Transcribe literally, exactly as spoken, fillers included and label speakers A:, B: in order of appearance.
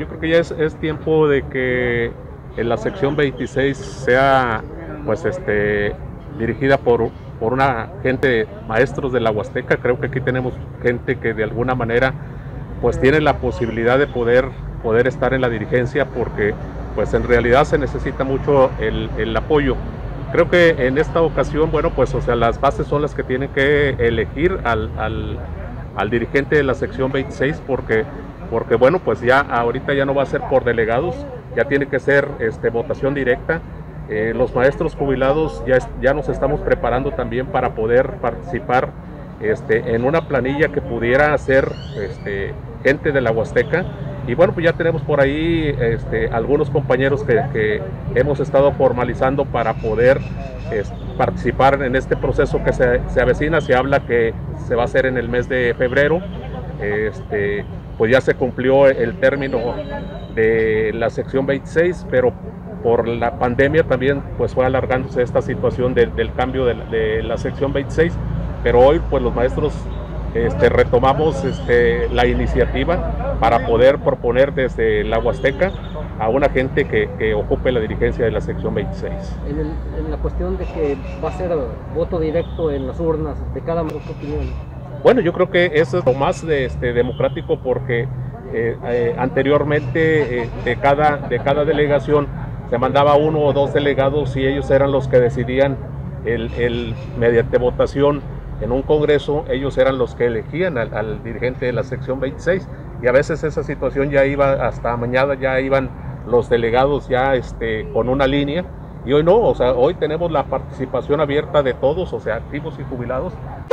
A: Yo creo que ya es, es tiempo de que en la sección veintiséis sea pues este dirigida por, por una gente, maestros de la Huasteca. Creo que aquí tenemos gente que de alguna manera pues tiene la posibilidad de poder, poder estar en la dirigencia, porque pues en realidad se necesita mucho el, el apoyo. Creo que en esta ocasión, bueno, pues o sea, las bases son las que tienen que elegir al, al, al dirigente de la sección veintiséis, porque, porque bueno, pues ya ahorita ya no va a ser por delegados, ya tiene que ser este, votación directa. Eh, los maestros jubilados ya, ya nos estamos preparando también para poder participar este, en una planilla que pudiera ser este, gente de la Huasteca. Y bueno, pues ya tenemos por ahí este, algunos compañeros que, que hemos estado formalizando para poder es, participar en este proceso que se, se avecina. Se habla que se va a hacer en el mes de febrero. Este, pues ya se cumplió el término de la sección veintiséis, pero por la pandemia también pues fue alargándose esta situación de, del cambio de, de la sección veintiséis. Pero hoy pues los maestros Este, retomamos este, la iniciativa para poder proponer desde la Huasteca a una gente que, que ocupe la dirigencia de la sección veintiséis.
B: En, el, en la cuestión de que va a ser voto directo en las urnas de cada uno, ¿qué opinión?
A: Bueno, yo creo que eso es lo más de, este, democrático, porque eh, eh, anteriormente eh, de, cada, de cada delegación se mandaba uno o dos delegados y ellos eran los que decidían el, el, mediante votación. En un congreso ellos eran los que elegían al, al dirigente de la sección veintiséis, y a veces esa situación ya iba hasta mañana, ya iban los delegados ya este, con una línea, y hoy no, o sea, hoy tenemos la participación abierta de todos, o sea, activos y jubilados.